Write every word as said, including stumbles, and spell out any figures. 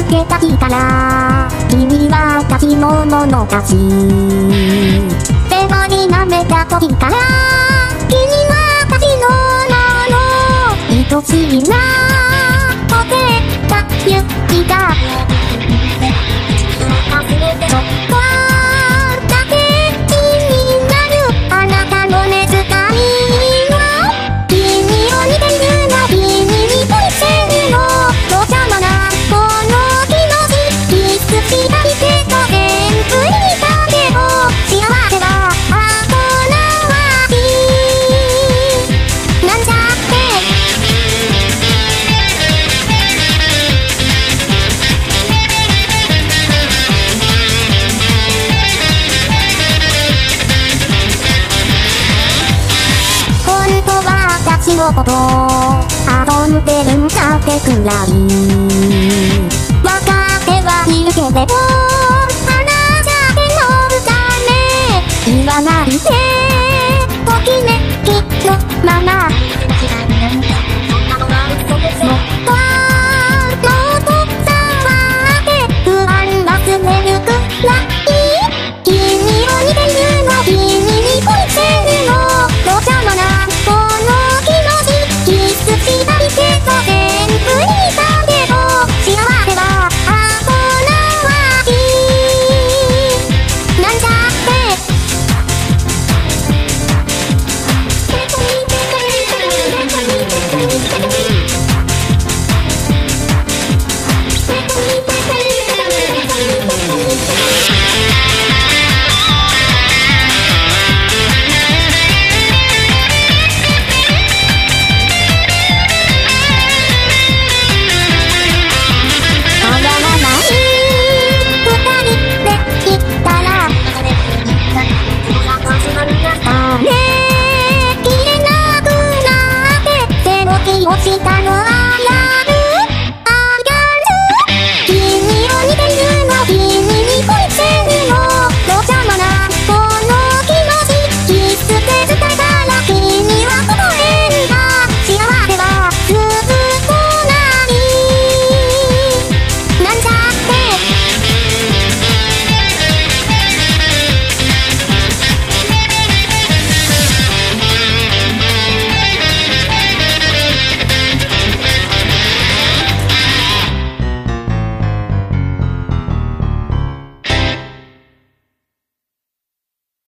けた日から君は私のものだし、手羽に舐めた時から君は私のもの、愛しいな溶けた雪が忘れてちょっとだけ気になるあなたの目遣いは君を似てるな君に恋してるのお邪魔なこの気のキスしたいけど全部にだけど幸せは後回しなんちゃって本当は私のこと遊んでるんだってくらい分かってはいるけれど話しゃて乗るため言わないでときめきのまま